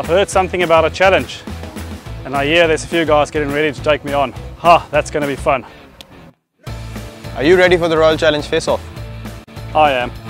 I've heard something about a challenge, and I hear there's a few guys getting ready to take me on. That's going to be fun. Are you ready for the Royal Challenge face-off? I am.